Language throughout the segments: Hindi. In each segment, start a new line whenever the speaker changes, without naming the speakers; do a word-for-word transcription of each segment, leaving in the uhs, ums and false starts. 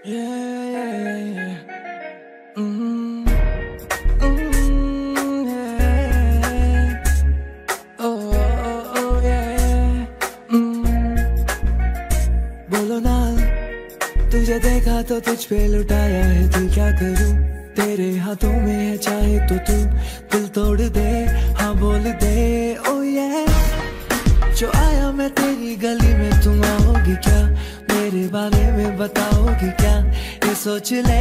Yeah, yeah, yeah. Mm, mm, yeah. Oh, oh, oh, yeah. Mm. बोलो ना, तुझे देखा तो तुझ पे लुटाया है दिल, क्या करूं? तेरे हाथों में है चाहे तो तू दिल तोड़ दे, हाँ बोल दे। ओ ये जो आया मैं तेरी गली में, तुम आओगी क्या? मेरे बारे में बताओगी क्या? ये सोच ले।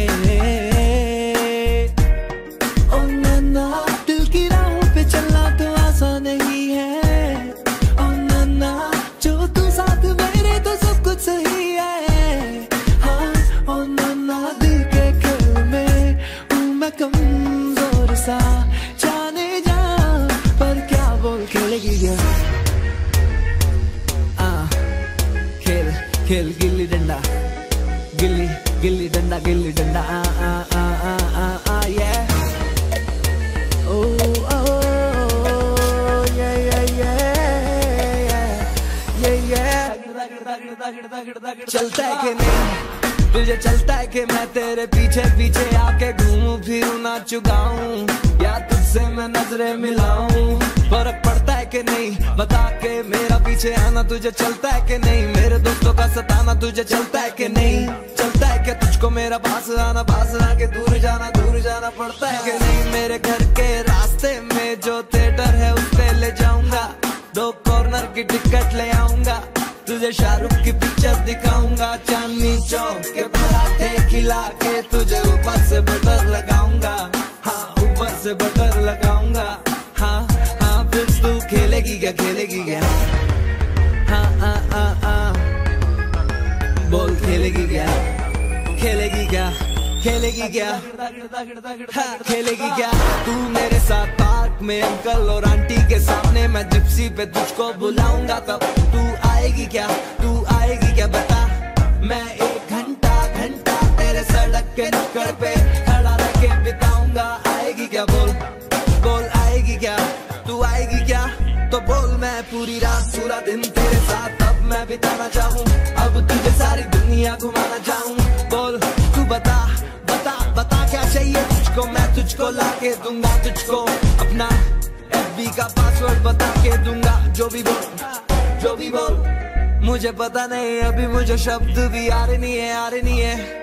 ओ नन्ना, दिल की राहों पे चलना तो आसान नहीं है। ओ नन्ना, जो तू साथ मेरे तो सब कुछ सही है। हाँ ओ नन्ना, दिल के खेल में हूँ मैं कमजोर सा, जाने जा पर क्या बोल खेलेगी क्या? खेल गिल्ली डंडा, गिल्ली गिल्ली डंडा, गिल्ली डंडा, आ आ आ आ आ आ ये ओ ओ ये ये ये ये ये चलता है कि नहीं तुझे, चलता है कि मैं तेरे पीछे पीछे आके घूमूं फिरूं नाचूं गाऊं, या तुझसे मैं नजरें मिलाऊं? फर्क पड़ता है कि नहीं बता के, मेरा पीछे आना तुझे चलता है कि नहीं? मेरे दोस्तों का सताना तुझे चलता है कि नहीं? चलता है क्या तुझको मेरा पास आना, पास आके दूर जाना, दूर जाना पड़ता है कि नहीं? मेरे घर के रास्ते में जो थिएटर है उस पे ले जाऊंगा, दो कॉर्नर की टिकट ले आऊंगा, तुझे शाहरुख की पिक्चर दिखाऊंगा, चांदनी चौक के पराठे खिला के तुझे ऊपर से बटर लगाऊंगा, हाँ ऊपर से बटर लगाऊंगा, हाँ हाँ फिर तू खेलेगी क्या, खेलेगी क्या? हाँ हाँ हाँ हाँ बोल खेलेगी क्या, खेलेगी क्या, खेलेगी क्या? हाँ खेलेगी क्या? तू मेरे साथ पार्क में अंकल और आंटी के सामने, मैं जिप्सी पे तुझको बुलाऊंगा, तब तू आएगी क्या, तू आएगी क्या बता? मैं एक घंटा घंटा तेरे सड़क के नुक्कड़ पे खड़ा रह के बिताऊंगा, आएगी क्या बोल, बोल आएगी क्या? तू आएगी क्या? तो बोल, मैं पूरी रात पूरा दिन तेरे साथ अब मैं बिताना चाहूँ, अब तुझे सारी दुनिया घुमाना चाहूँ, बोल तू बता बता बता क्या चाहिए तुझको? मैं तुझको ला के दूंगा, तुझको अपना एफ बी का पासवर्ड बता के दूंगा, जो भी बोल जो भी बोल, मुझे पता नहीं अभी मुझे शब्द भी आ रहे नहीं है, आ रहे नहीं है,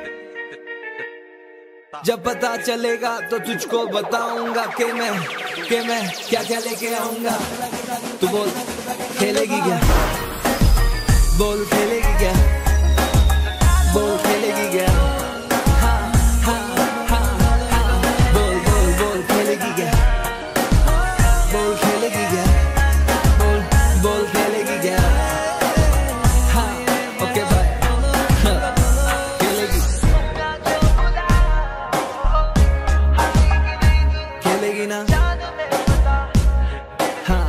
जब पता चलेगा तो तुझको बताऊंगा कि मैं कि मैं क्या क्या लेके आऊंगा। तू बोल खेलेगी क्या, बोल खेलेगी क्या, बोल खेलेगी क्या? हाँ हाँ हाँ हाँ बोल बोल बोल खेलेगी क्या, बोल खेलेगी क्या, बोल बोल खेलेगी क्या? हाँ ओके बाय, खेलेगी खेलेगी ना? हाँ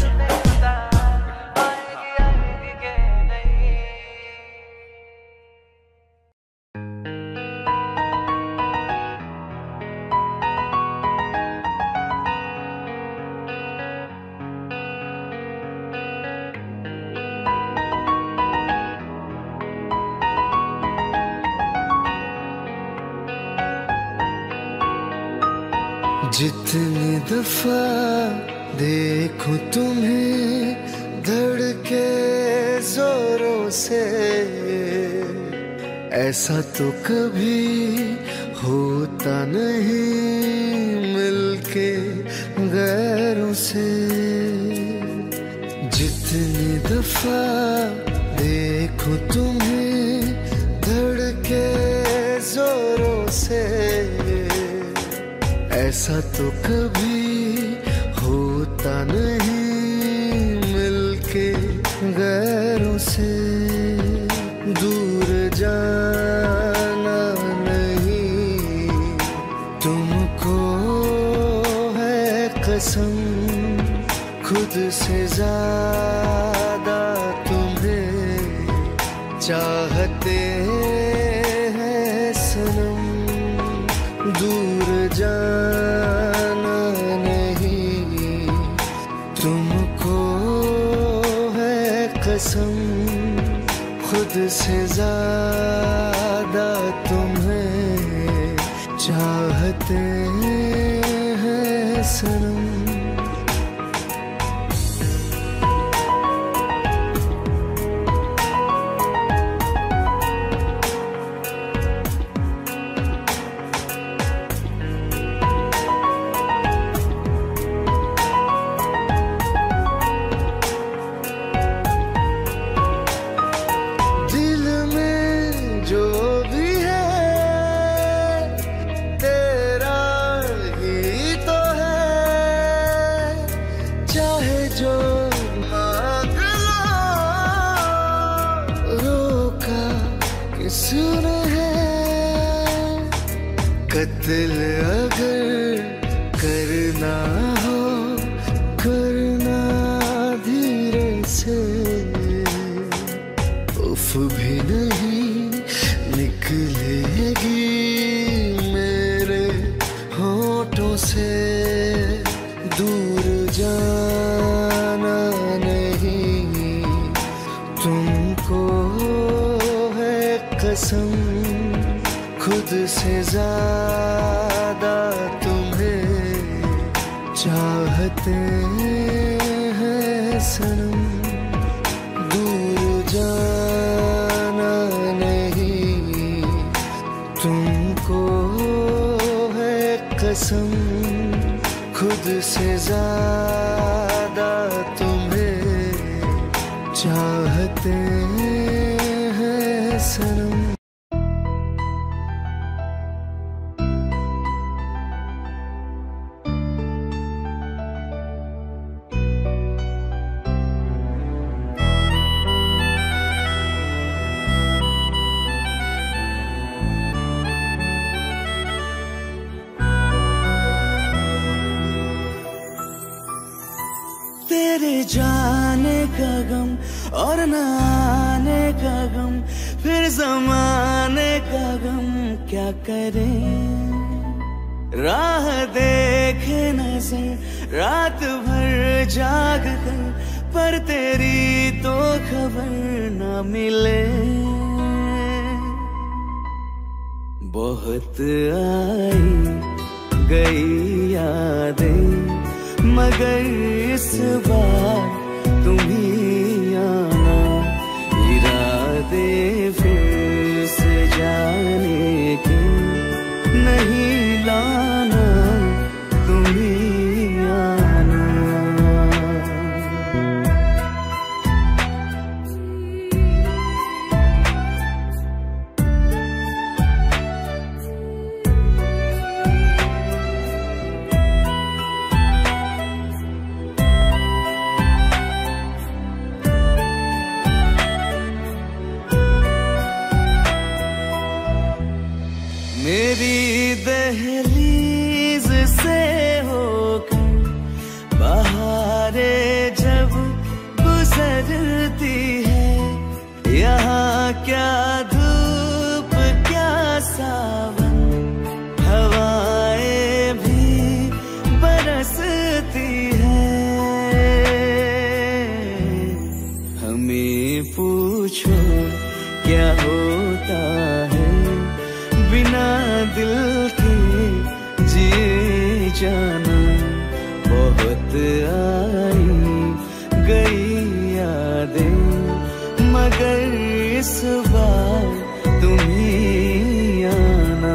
जितनी दफा देखूं तुम्हें धड़के जोरों से, ऐसा तो कभी होता नहीं मिलके गैरों से। जितनी दफा देखूं तुम्हें धड़के जोरों से, ऐसा तो कभी होता नहीं मिलके गैरों से। दूर जाना नहीं तुमको है कसम, खुद से ज्यादा तुम्हें चाहते हैं सनम। दूर जाना नहीं तुमको है कसम, खुद से ज्यादा ज्यादा तुम्हें चाहते हैं सनम। कत्ल अगर करना हो करना धीरे से, उफ भी नहीं निकलेगी मेरे होठों से। दूर जाना नहीं तुमको है कसम, खुद से ज्यादा तुम्हें चाहते हैं सनम। दूर जाना नहीं तुमको है कसम, खुद से ज्यादा तुम्हें चाहते हैं सनम।
तेरे जाने का गम और न आने का गम, फिर जमाने का गम क्या करें। राह देखे नजर रात भर जाग कर, पर तेरी तो खबर न मिले। बहुत आई गई यादें मगर इस बार तुम ही आना। इरादे फिर से जाने के नहीं लाना, तुम ही आना। मेरी दहलीज से होकर बहारें जब गुजरती है, यहाँ क्या धूप क्या सावन, हवाएं भी बरसती है। हमें पूछो क्या होता है बिना दिल के जिए जाना। बहुत आई गई यादें मगर इस बार तुम ही आना।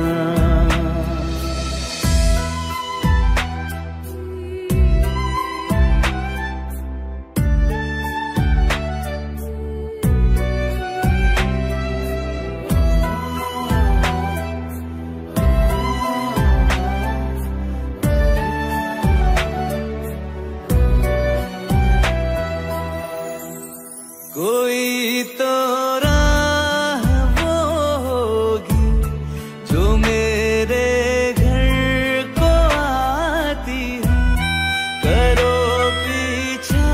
कोई तो राह वो होगी जो मेरे घर को आती है। करो पीछा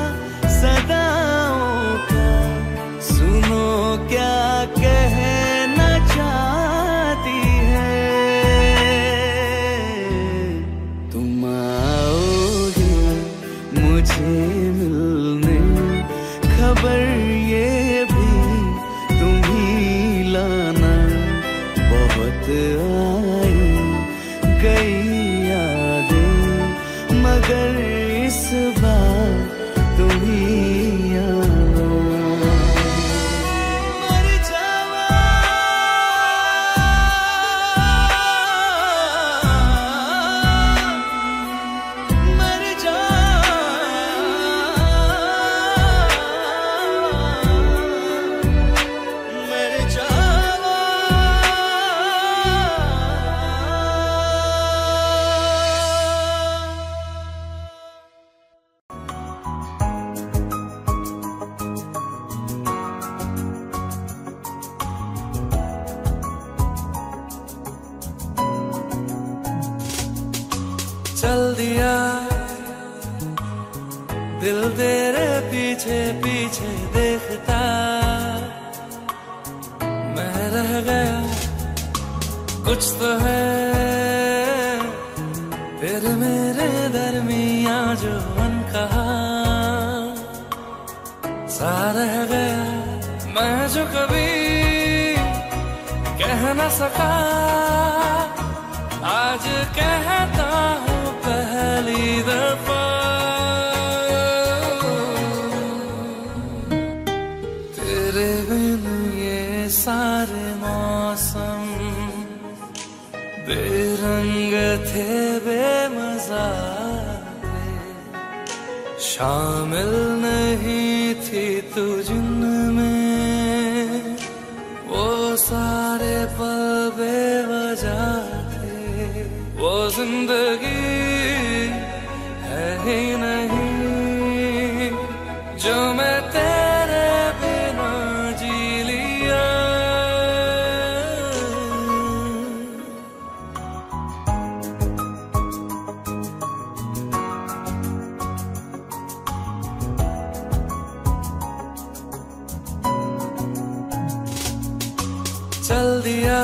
सदाओं का, सुनो क्या कहना चाहती है। तुम आओगे मुझे मिलने, खबर ये भी तुम ही लाना।
तेरे पीछे पीछे देखता मैं रह गया, कुछ तो है फिर मेरे दरमिया जो अनकहा सा रह गया। मैं जो कभी कह न सका आज कहता हूँ पहली दफा। तेरे बिन ये सारे मौसम बेरंग थे, बेमजा थे, शामिल नहीं थी तू जिनमें वो सारे पल बेवजह थे। वो जिंदगी है ही नहीं जो मैं तेरे बिना जी लिया। चल दिया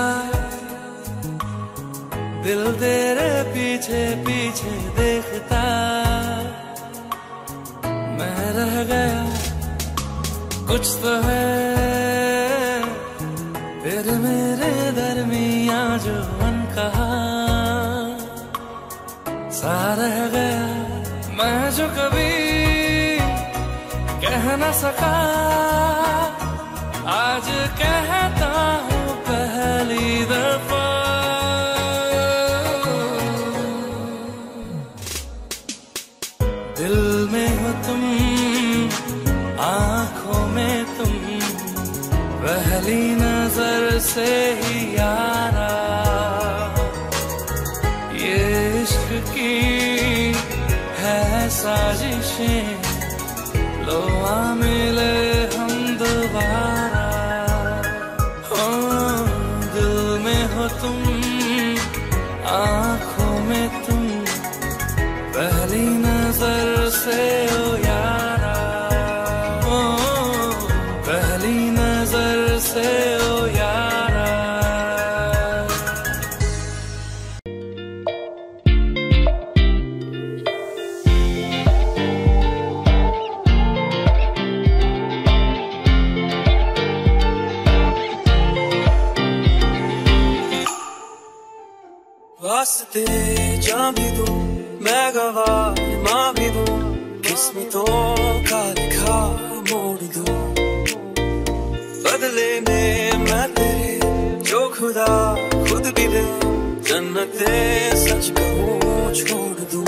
दिल तेरे पीछे पीछे देखता मैं रह गया, कुछ तो है फिर मेरे दरमिया जो अनकहा सा रह गया। मैं जो कभी कह न सका आज कहता हूँ पहली दफा। दिल में हो तुम, आंखों में तुम, पहली नजर से ही यारा ये इश्क की है साजिशें, लो आ मिले हम दोबारा। हो दिल में हो तुम, आंखों में तुम, पहली नजर से ओ यारा, ओ पहली नजर से ओ यारा।
वास्ते जा भी दूं मैं गवाह माँ भी दूं, किस्मतों का लिखा मोड़ दूं, बदले में मैं तेरे जो खुदा खुद भी दे, जन्नते सच कहूँ छोड़ दूं।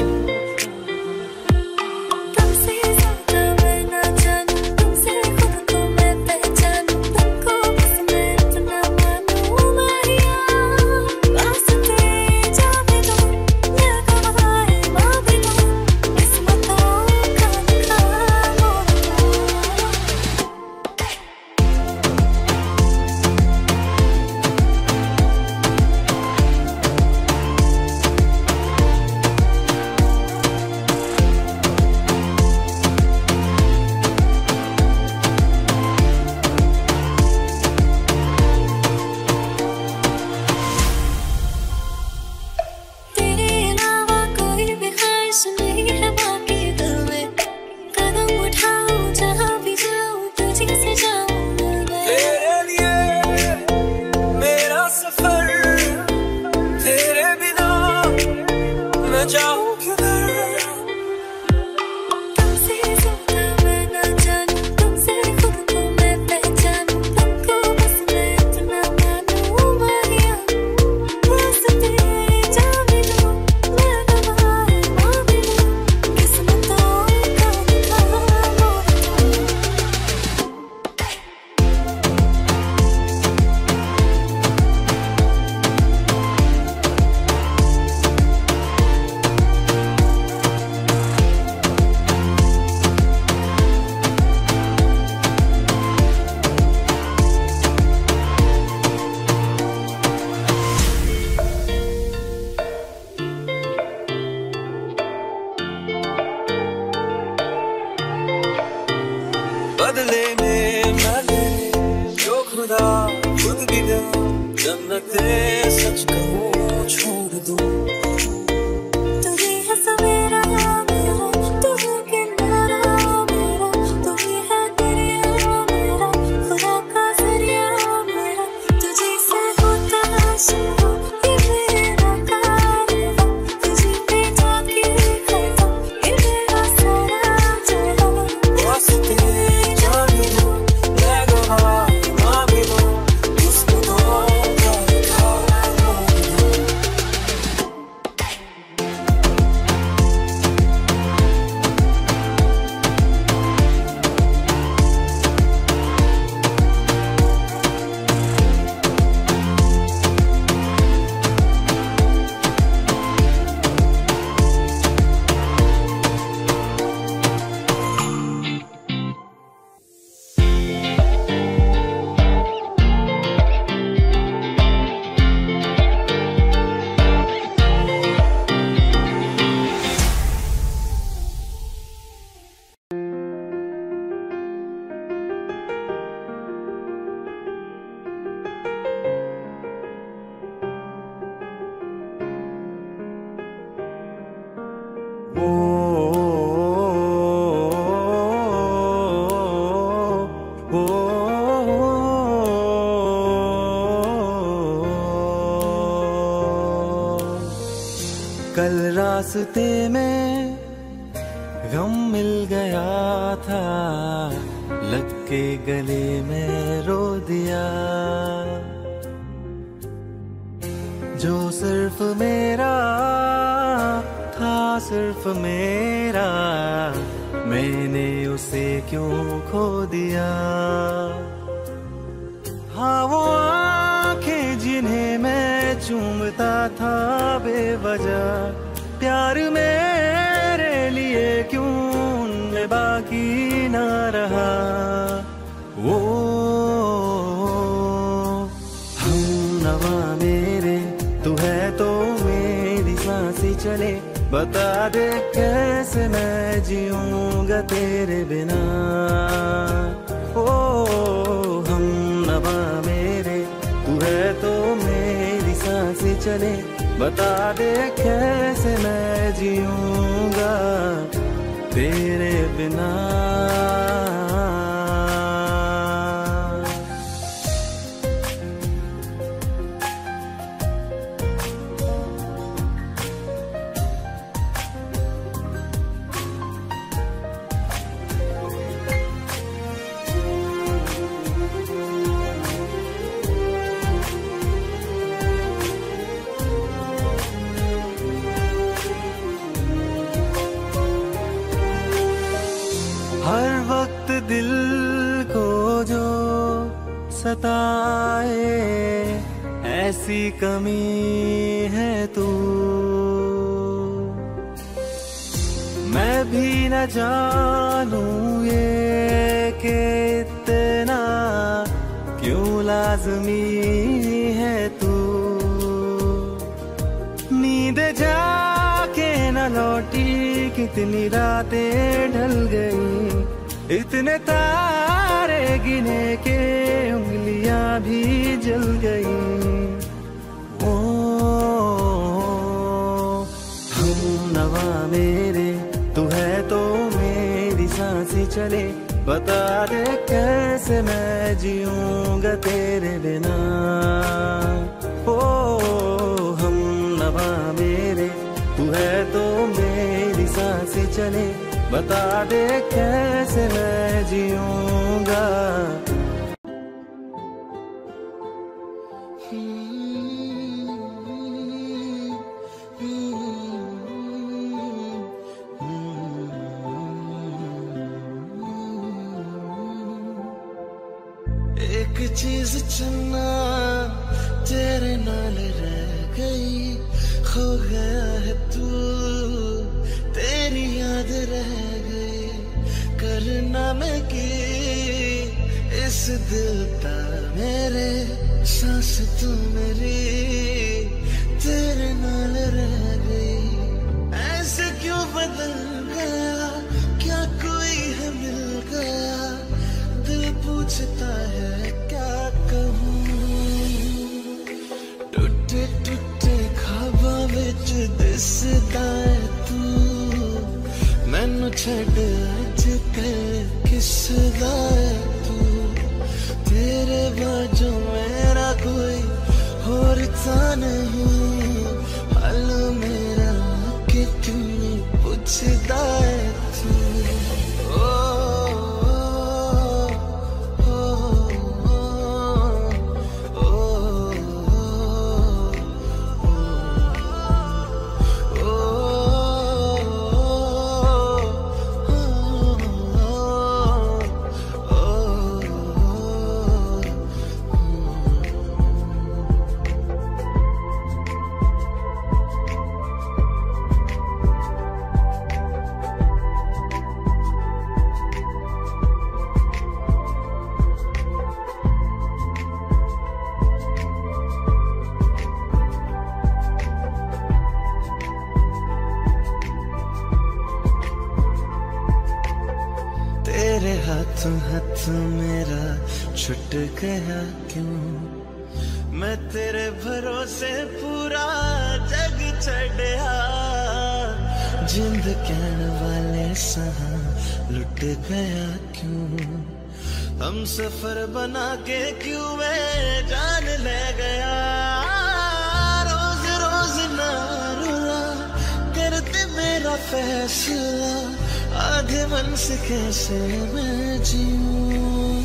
गया जन्नते सच कहूँ छोड़ दूँ।
तू ही है सवेरा मेरा, तू है किनारा मेरा, तू ही है दरिया मेरा, खुदा का जरिया मेरा। तुझे से होता शुरू ये मेरा कारवां, तुझे पे जाके खत्म ये मेरा सारा जहां।
वास्ते जान भी दूँ मैं गवाह माँ भी दूँ, किस्मतों का लिखा मोड़ दूँ।
कल रास्ते में गम मिल गया था, लग के गले में रो दिया। जो सिर्फ मेरा था, सिर्फ मेरा, मैंने उसे क्यों खो दिया। हाँ वो आंखें जिन्हें मैं चूमता था बेवजह, प्यार मेरे लिए क्यों उनमें बाकी ना रहा। वो हम नवा मेरे, तू है तो मेरी सांसें चले, बता दे कैसे मैं जीऊंगा तेरे बिना। ओ हम नवा मेरे, तू है तो मेरी सांसें चले, बता दे कैसे मैं जीऊंगा तेरे बिना। हर वक्त दिल को जो सताए, ऐसी कमी है तू। मैं भी न जानूं ये कि इतना क्यों लाज़मी है तू। नींद जाके न लौटी, कितनी रातें ढल गई, इतने तारे गिने के उंगलियां भी जल गई। ओ हम नवा मेरे, तू है तो मेरी सांसें चले, बता दे कैसे मैं जीऊंगा तेरे बिना। ओ हम नवा मेरे, तू है तो मेरी सांसें चले, बता दे कैसे मैं जीऊंगा।
एक चीज चन्ना तेरे नाल रह गई, खो गया है तू, तेरी याद रह गई। करना मैं की इस दिल ता मेरे, सांस तू मेरी तेरे नाल रह गई। ऐसे क्यों बदल गया, क्या कोई है मिल गया, दिल पूछता है क्या कहूँ। छड़ अजकल किसदा तू तेरे बाजू मेरा कोई होर ता नहीं हाल मेरा कि तूने पुछदा तू तेरे हाथों हाथ मेरा छुट गया क्यों मैं तेरे भरोसे पूरा जग छड़या जिंद कहन वाले सहा लुट गया क्यों हम सफर बना के क्यों मैं जान ले गया रोज रोज ना रुला करते मेरा फैसला आधे मन से कैसे मैं जीऊं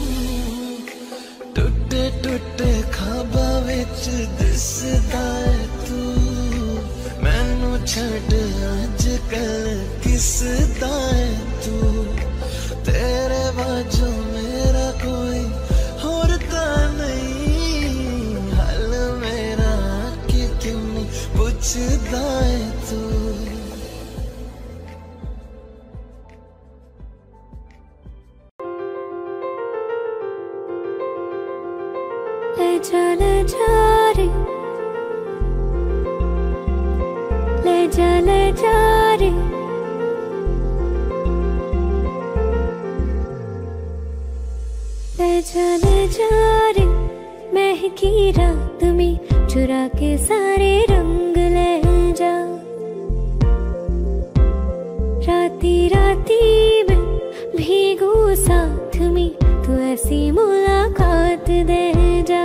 टुटे टुटे ख्वाबा विच दिसदा तू मैनू छड़ अजकल किसदा तू तेरे बाजू मेरा कोई होर ता नहीं हाल मेरा कि तूने पुछदा तू
ले जा ले जा रे ले जा ले जा रे ले जा ले जा रे महकी रात में चुरा के सारे रंग ले जा राती राती में भीगू साथ में तू ऐसी मुलाकात दे जा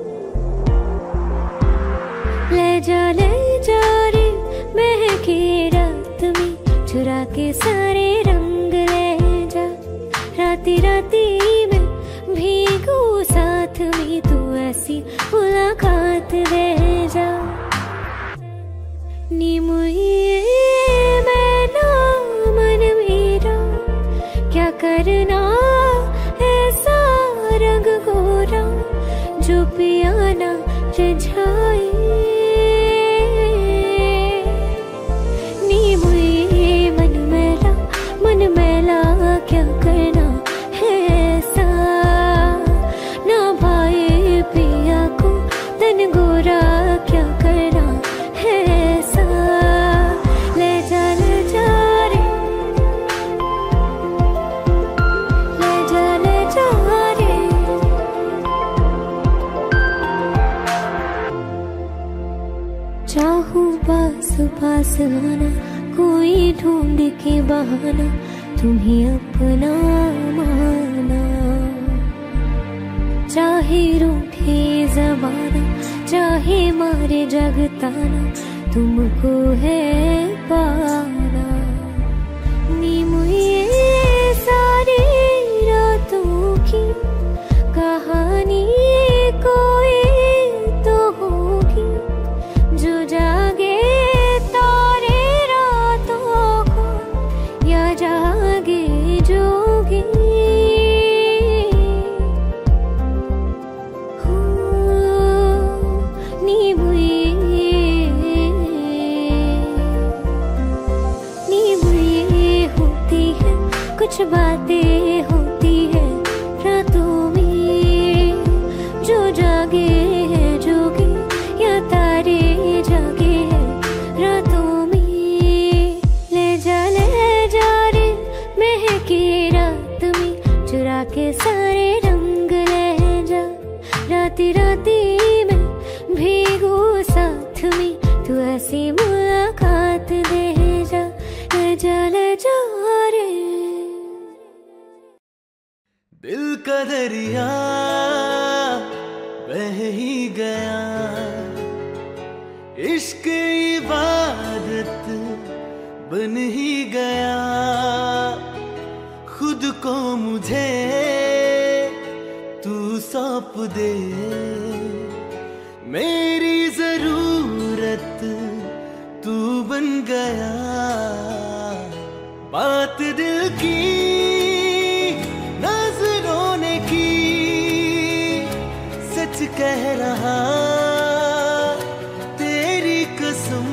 ले जा ले जा रे महके रात में चुरा के सारे रंग ले जा राती राती में भीगू साथ में तू ऐसी मुलाकात दे जा नी मुझे मैं ना मन मेरा क्या करना ऐसा रंग गोरा जो पियाना रिझाए नी मुझे मन मैला मन मैला क्या करना है ऐसा ना भाई पिया को तन गोरा क्या करना है ऐसा ले जा ले जा रे ले जा ले जा रे चाहूं पास पास आना कोई ढूंढ के बहाना तुम्हें अपना माना चाहे रूठे जमाना चाहे मारे जगताना तुमको है पाना नी मुझे सारी रातों की कहानी कोई तो होगी जो जागे तारे रातों को या जागे जोगी हो नी मुझे
दिल का दरिया बह ही गया, इश्क इबादत बन ही गया। खुद को मुझे तू सौंप दे, मेरी जरूरत तू बन गया। बात दिल की नजरों ने की, सच कह रहा तेरी कसम।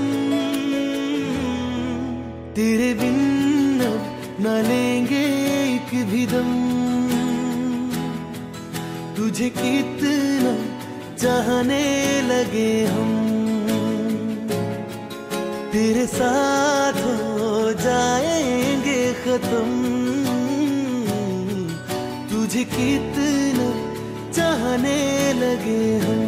तेरे बिन अब न लेंगे एक भी दम, तुझे कितना चाहने लगे हम। तेरे साथ हो जाएंगे खत्म, तुझे कितना चाहने लगे हम।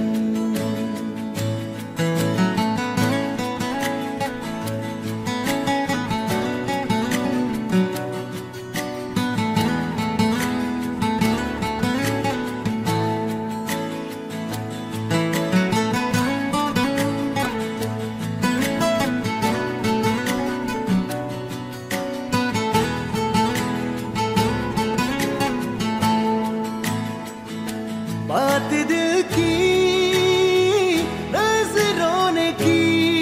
बात दिल की नजरों ने की,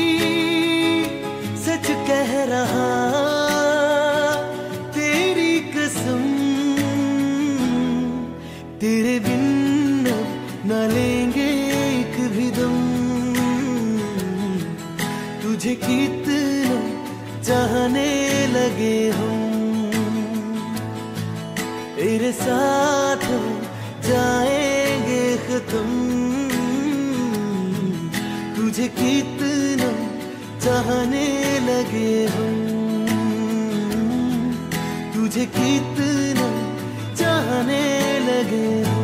सच कह रहा तेरी कसम। तेरे बिन न लेंगे एक भी दम, तुझे कितना चाहने लगे हम। तेरे साथ जाएंगे खत्म, तुझे कितना चाहने लगे हम। तुझे कितना चाहने लगे हम।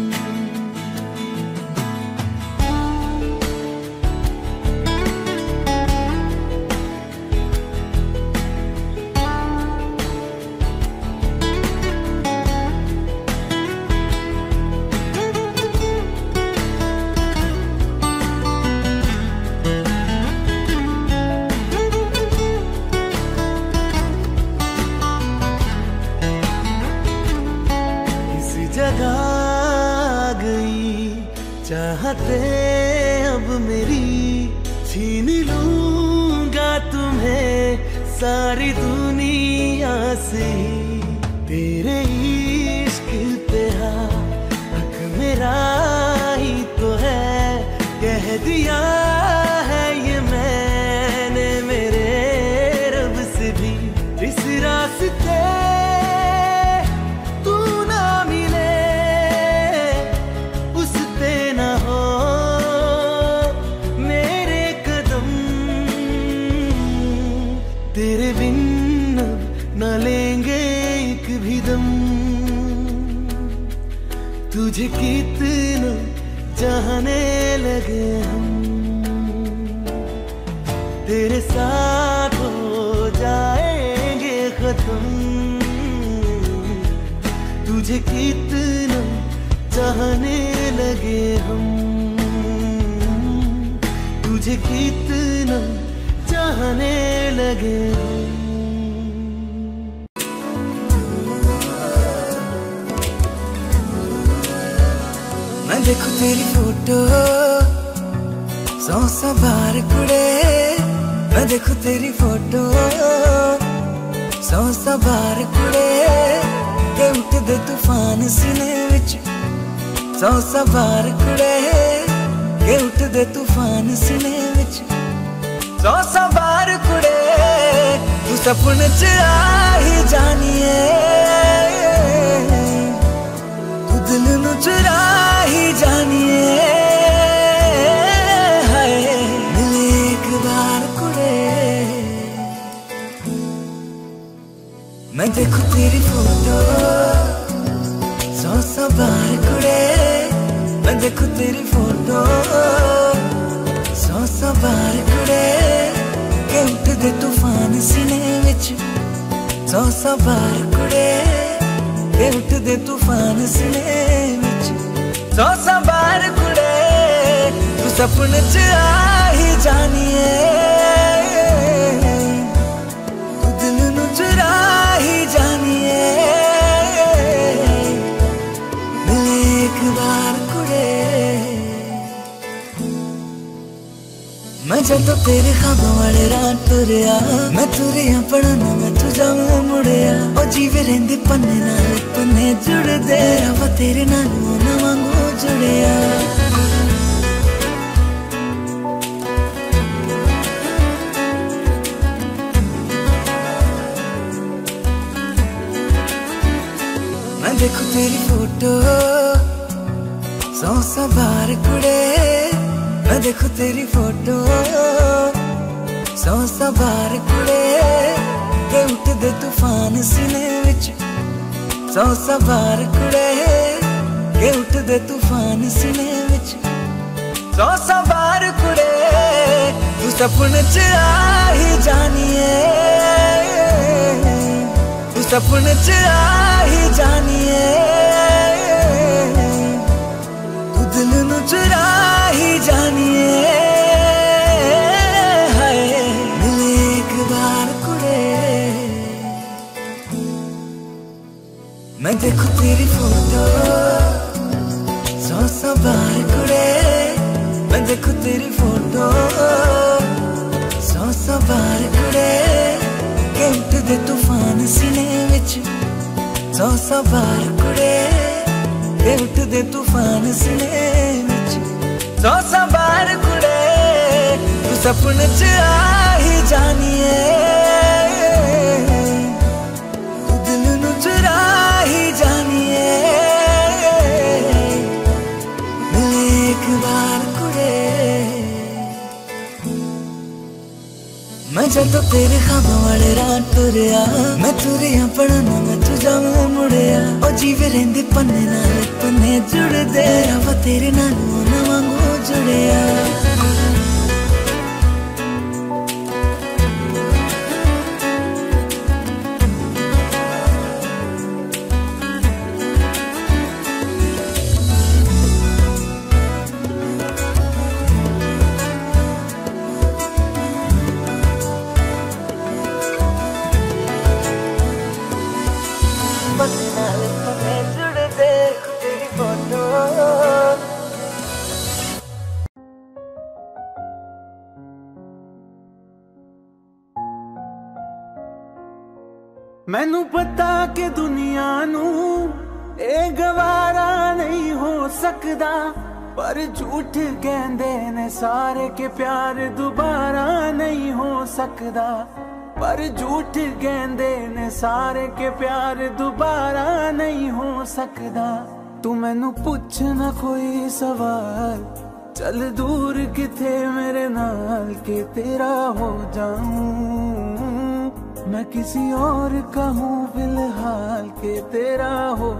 जगा गई चाहते अब मेरी, छीन लूंगा तुम्हें सारी दुनिया से। तेरे इश्क पे हक मेरा ही तो है, कह दिया है ये मैंने मेरे रब से भी। इस रास्ते तेरे बिन अब न लेंगे एक भी दम, तुझे कितना चाहने लगे हम। तेरे साथ हो जाएंगे खत्म, तुझे कितना चाहने लगे हम। तुझे कितना चाहने लगे हम।
मैं देखूं तेरी फोटो सौ सौ बार कुड़े, मैं देखूं तेरी फोटो सौ सौ बार कुड़े। के उठदे तूफान सीने विच सौ सौ बार कुड़े, के उठदे तूफान सीने विच सौ सौ बार कुड़े। तू सपने च आ ही जानिए, तू दिल नू चुरा ही जानिए। हाय मिले एक बार कुड़े, मैं देखूं तेरी फोटो सौ सौ बार कुड़े, मैं देखूं तेरी फोटो सौ सौ बार कुड़े। के उठदे तूफान सीने विच सौ सौ बार कुड़े, के के उठदे तूफान सीने विच सौ सौ बार कुड़े तू सपने च आ ही जानिए तू दिल नू चुरा ही जानिए मिले एक बार कुड़े मैं जदों तेरे ख्वाबों वाले रात तुरिया मैं तुरिया पढ़ना मैं तू जाऊं मुड़िया ओ जीवे रहंदे पन्ने नाल पन्ने जुड़दे रब तेरे नाल ना वांगू जुड़िया मैं देखूं तेरी फोटो सौ सौ बार कुड़े मैं देखूं तेरी फोटो सौ सौ बार कुड़े के उठदे तूफान सीने विच सौ सौ बार कुड़े के उठदे तूफान सीने विच सौ सौ बार कुड़े तू सपने च आ ही जानिए तू सपने च आ ही जानिए तू दिल नू चुरा ही जानिए हाय मिले एक बार कुड़े मैं देखूं तेरी फोटो सौ सौ बार कुड़े मैं देखूं तेरी फोटो सौ सौ बार कुड़े के उठदे तूफान सीने विच सौ सौ बार कुड़े के उठदे तूफान सीने विच सौ सौ बार कुड़े तू सपने च आ ही जानिए तू दिल नू चुरा ही जानिए मिले एक बार कुड़े मैं जदों तेरे ख्वाबों वाले रात तुरिया मैं तुरिया पढ़ना मैं तू जाऊं मुड़िया ओ जीवे रहंदे पन्ने नाल पन्ने जुड़दे रब तेरे नाल ना वांगू जुड़िया
मैनू पता कि दुनिया नू ए गवारा नहीं हो सकदा पर झूठ कहंदे ने सारे के प्यार दोबारा नहीं हो सकदा पर झूठ कहंदे ने सारे के प्यार दोबारा नहीं हो सकदा तू मैनू पुछ ना कोई सवाल चल दूर किथे मेरे नाल के तेरा हो जाऊं मैं किसी और का हूँ फिलहाल के तेरा हो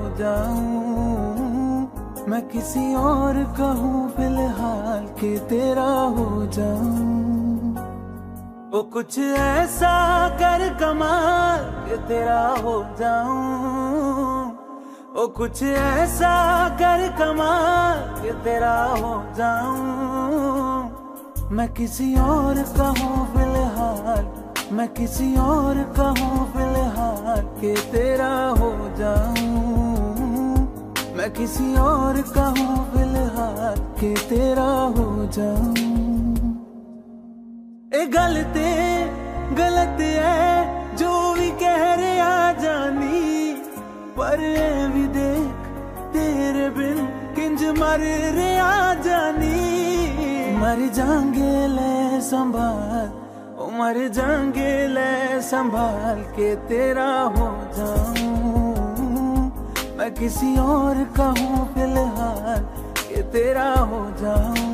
जाऊं मैं किसी और का हूँ फिलहाल के तेरा हो जाऊं ओ कुछ ऐसा कर कमाल के तेरा हो जाऊं ओ कुछ ऐसा कर कमाल के तेरा हो जाऊं मैं किसी और का हूँ फिलहाल मैं किसी और का हूँ फिलहाल के तेरा हो जाऊं मैं किसी और का हूँ फिलहाल के तेरा हो जाऊं ए गलत गलत है जो भी कह रहा जानी पर ए भी देख तेरे बिन किंज मर रहा जानी मर जाएंगे ले संभाल मर जाएंगे ले संभाल के तेरा हो जाऊं मैं किसी और का हूँ फिलहाल के तेरा हो जाऊं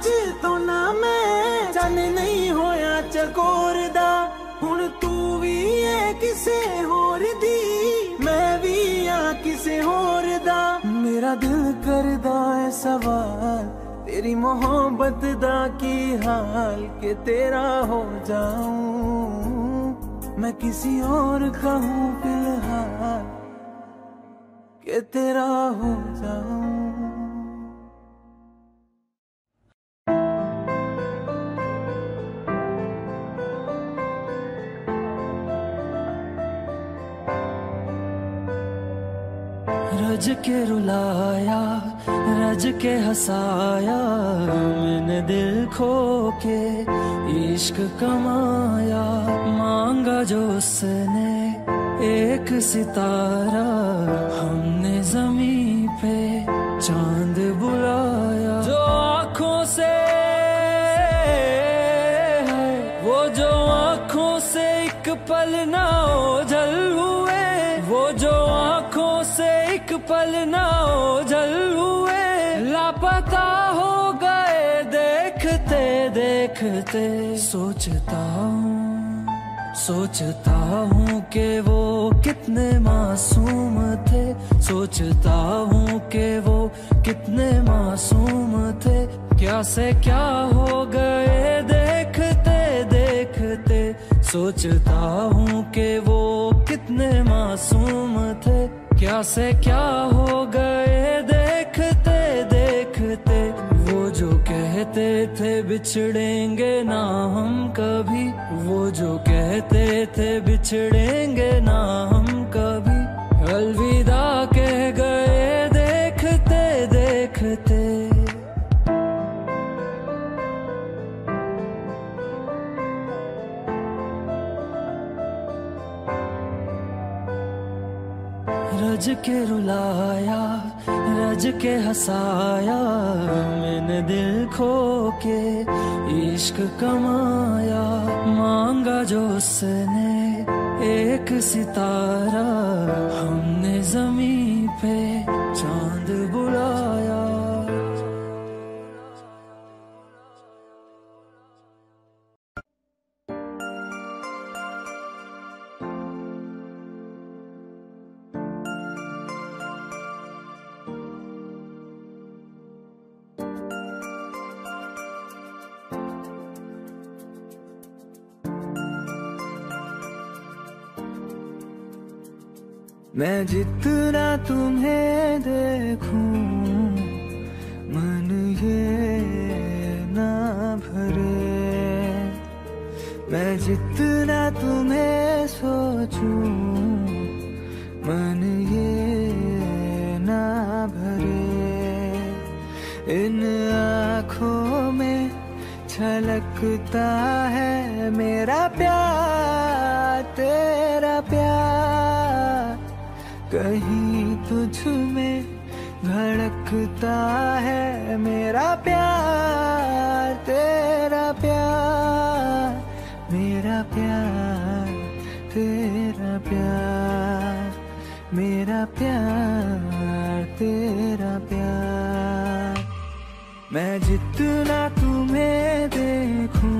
च तो ना मैं चन नहीं होया चकोर दा हुण तू भी है किसे होर दी मैं भी आ किसे होर दा मेरा दिल करदा है सवाल तेरी मोहब्बत दा की हाल के तेरा हो जाऊं मैं किसी और का हूँ फिलहाल के तेरा हो जाऊं।
रज के रुलाया रज के हंसाया मैंने दिल खो के इश्क कमाया मांगा जो उसने एक सितारा हमने जमीन पे चांद बुलाया जो आँखों से है वो जो आँखों से एक पल ना ओझल हुए वो जो आँखों से एक पल ना ओझल हुए लापता हो गए देखते देखते सोचता हूँ सोचता हूँ कि वो कितने मासूम थे सोचता हूँ कि वो कितने मासूम थे क्या से क्या हो गए देखते देखते सोचता हूँ कि वो कितने मासूम थे क्या से क्या हो गए देखते देखते वो जो कहते थे बिछड़ेंगे ना हम कभी वो जो कहते थे बिछड़ेंगे ना हम कभी अलविदा कह गए देखते देखते रज के रुलाया रज के हंसाया मैंने दिल खो के इश्क कमाया मांगा जो उसने एक सितारा हमने जमीन पे चांद बुलाया
मैं जितना तुम्हें देखूं मन ये ना भरे मैं जितना तुम्हें सोचूं मन ये ना भरे इन आँखों में छलकता है मेरा प्यार तेरा प्यार कहीं तुझ में धड़कता है मेरा प्यार तेरा प्यार मेरा प्यार तेरा प्यार मेरा प्यार तेरा प्यार मैं जितना तुम्हें देखूं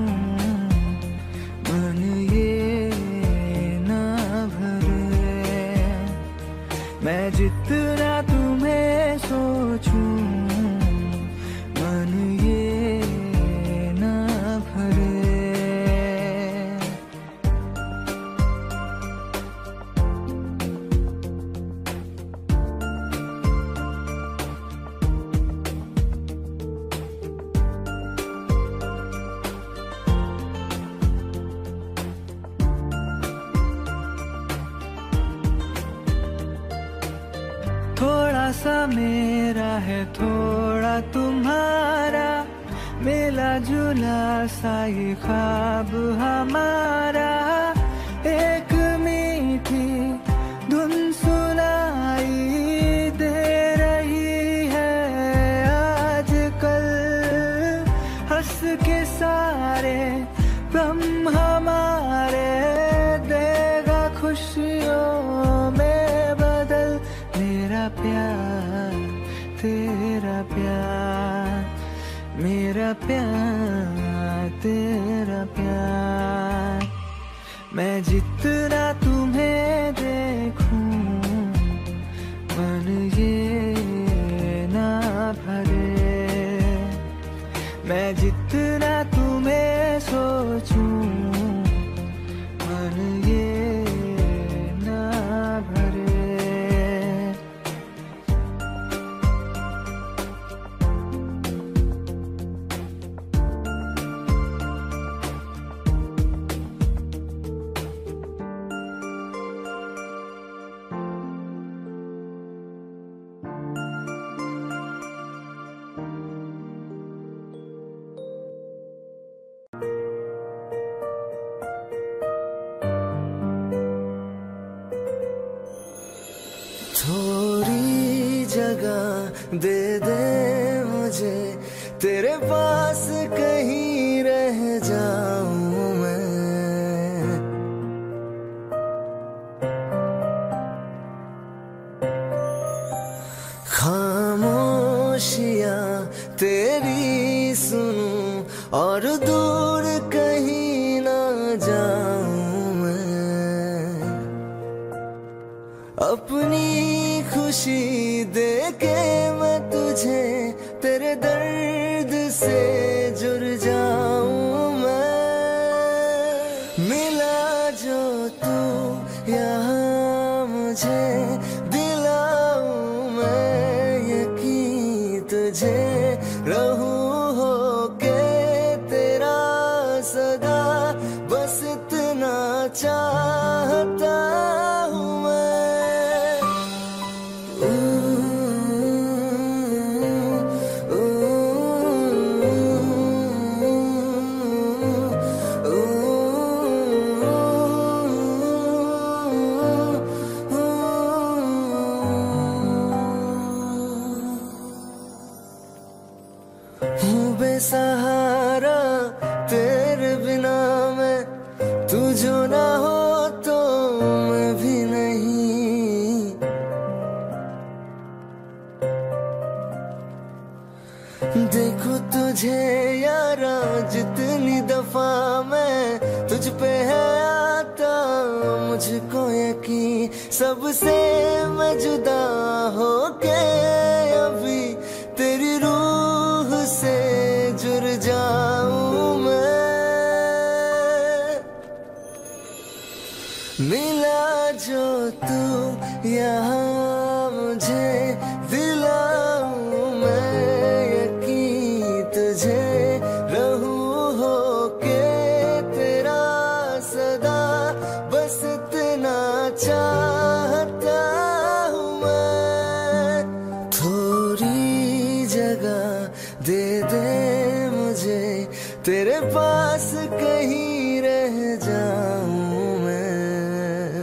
मन ये ना भरे मैं जितना तुम्हें सोचूं मन ये ना भरे थोड़ा सा मेरा है थोड़ा तुम्हारा मिला जुला सा ये ख्वाब हमारा एक मीठी धुन सुनाई दे रही है आजकल हंस के सारे गम हमारे देगा खुशियों में बदल मेरा प्यार तेरा प्यार मेरा तेरा प्यार तेरा प्यार, मैं जितना तुम्हें देखूं मन ये ना भरे, मैं जितना तुम्हें सोचूं मन ये ना भरे।
थोड़ी जगह दे दे मुझे, तेरे पास कहीं रह जाऊं मैं। खामोशियां तेरी सुनूं और दूर कहीं ना जाऊं मैं। अपनी खुशी देके मैं तुझे तेरे दर्द से जुड़ जाऊं मैं। मिला जो तू यहाँ मुझे दिलाऊं मैं यकीन तुझे, रहूं होके तेरा सदा, बस इतना चाहता हूँ मैं। बेसहारा तेरे बिना मैं, तू जो ना हो तो मैं भी नहीं। देखो तुझे यारा जितनी दफा मैं तुझ पे है आता, मुझको यकीन सबसे मैं जुदा होके अभी तेरी रूह से जुड़ जाऊं मैं। मिला जो तू यहाँ मुझे दिलाऊं मैं यकीन तुझे, रहूं होके तेरा सदा, बस इतना चाहता हूँ मैं। थोड़ी जगह दे दे मुझे, तेरे पास कहीं रह जाऊं मैं।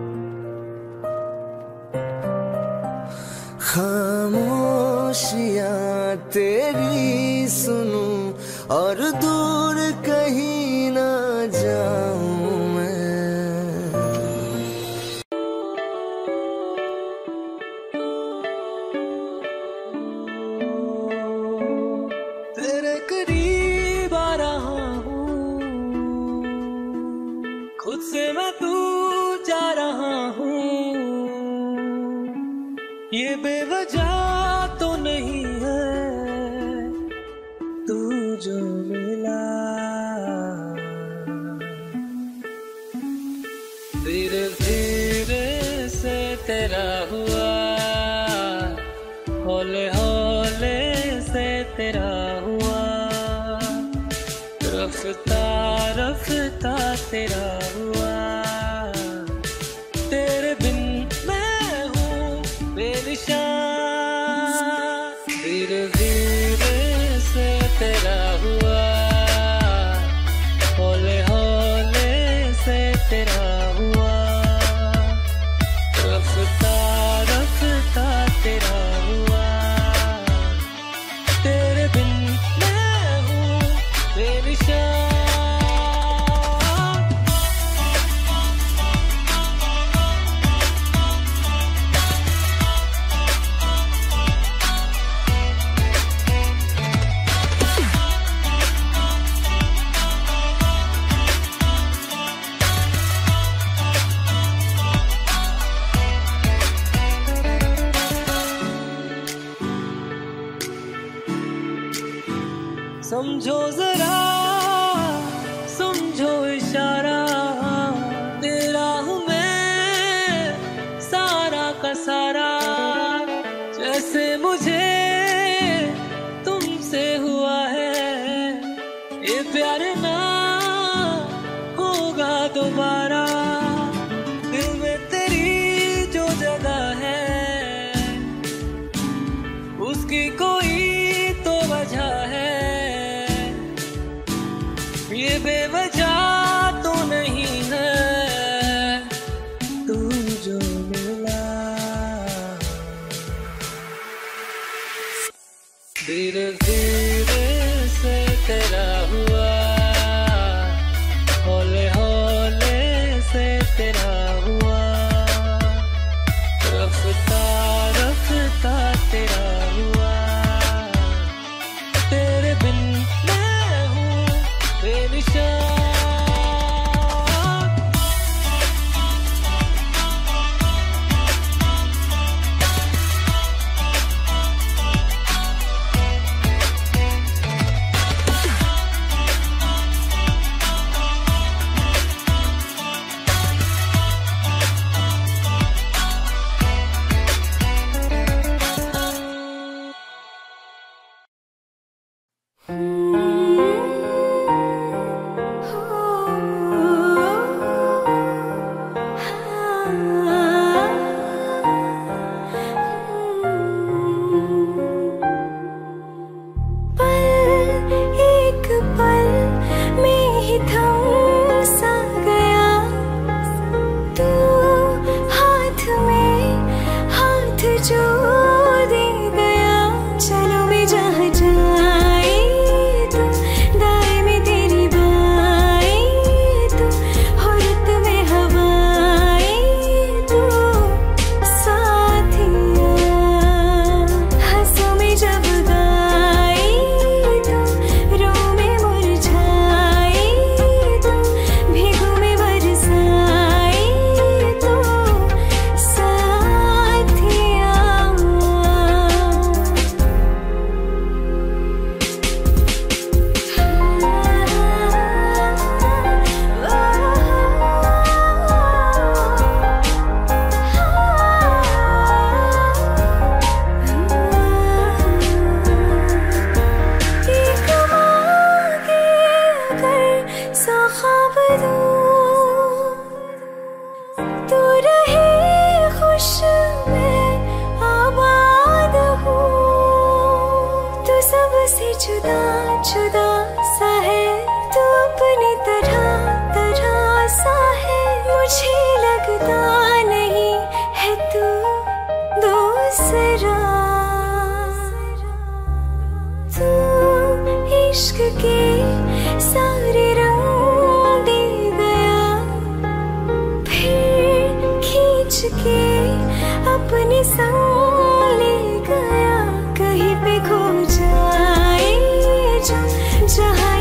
खामोशियां तेरी सुनूं और दूर कहीं ना जाऊं मैं।
तेरे करीब आ रहा हूँ, खुद से मैं दूर जा रहा हूँ। ये बेवजह तो नहीं है तू जो मिला, धीरे धीरे से तेरा हुआ, हौले हौले से तेरा हुआ, रफ्ता रफ्ता तेरा हुआ। तेरे बिन मैं हूँ बेनिशान, धीरे धीरे से तेरा हुआ, हौले हौले से तेरा हुआ, रफ्ता रफ्ता तेरा हुआ। तेरे बिन मैं हूँ बेनिशान। समझो जरा, समझो इशारा, तेरा हूँ मैं सारा का सारा। जैसे मुझे तुमसे हुआ है ये प्यार ना होगा दोबारा। दिल में तेरी जो जगह है उसकी कोई तो वजह है, ये बेवजह तो नहीं है। तू जो मिला धीरे धीरे से तेरा हुआ, हौले हौले से तेरा हुआ, रफ्ता रफ्ता तेरा हुआ। तेरे बिन मैं हूँ बेनिशान।
अपने संग ले गया, कहीं पे खो जाए जो जहाँ